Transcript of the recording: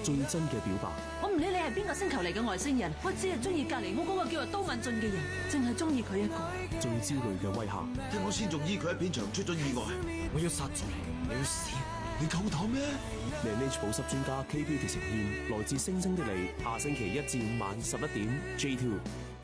最真嘅表白。 我唔理你係邊個星球嚟嘅外星人，我只係中意隔籬屋嗰個叫做都敏俊嘅人，淨係中意佢一個。 最焦慮嘅威嚇， 聽講先仲醫佢喺片場出咗意外， 我要殺咗你，你要死， 你夠膽咩？ Laneige 保濕專家 K Beauty 呈現來自星星的你，下星期1至5晚11點 J2。